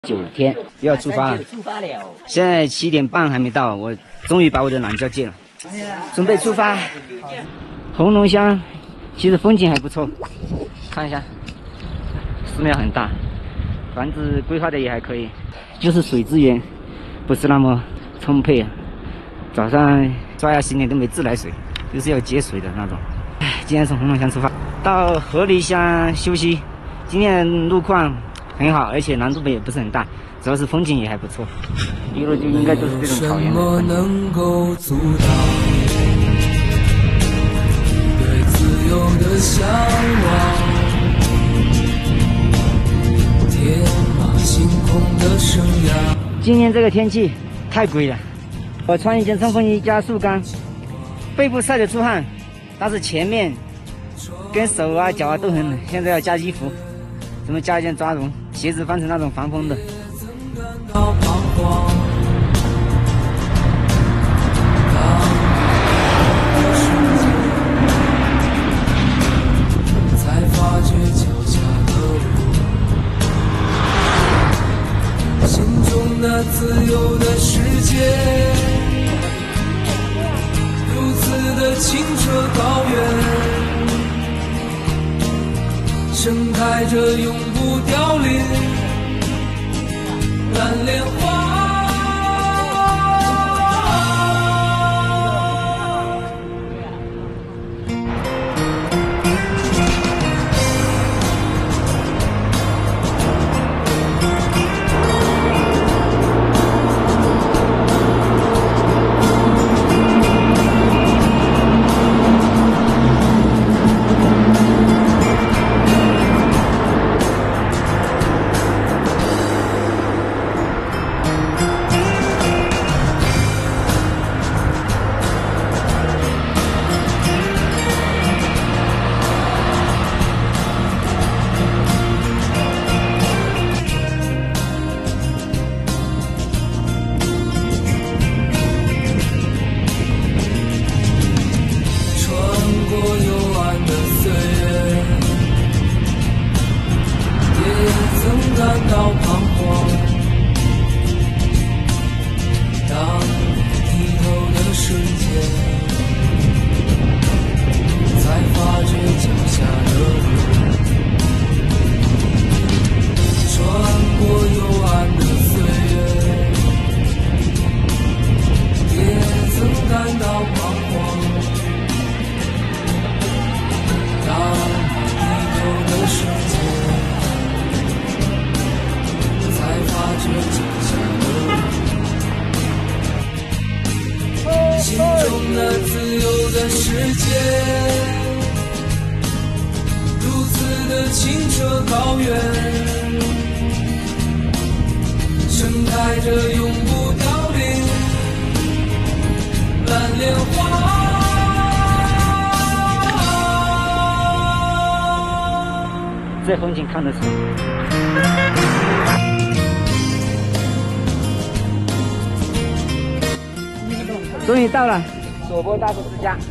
9天又要出发了，现在7点半还没到，我终于把我的懒觉戒了，准备出发。红龙乡其实风景还不错，看一下，寺庙很大，房子规划的也还可以，就是水资源不是那么充沛啊。早上刷牙洗脸都没自来水，就是要接水的那种。今天从红龙乡出发，到河狸乡休息。今天路况很好，而且难度也不是很大，主要是风景也还不错。一路就应该都是这种草原的风景。能够阻挡对自由的向往，天马行空的生涯。今天这个天气太鬼了，我穿一件冲锋衣加速干，背部晒得出汗，但是前面跟手啊脚啊都很冷，现在要加衣服，怎么加一件抓绒，鞋子换成那种防风的。才发觉脚下的我，心中那自由的世界，如此的清澈高远。盛开着永不凋零蓝莲花。心中那自由的世界，如此的清澈高远，盛开着永不凋零蓝莲花。这风景看得出。终于到了索波大叔之家，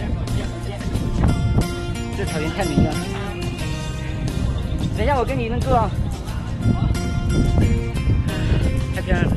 这草原太美了。等一下我跟你认字哦，太漂亮了。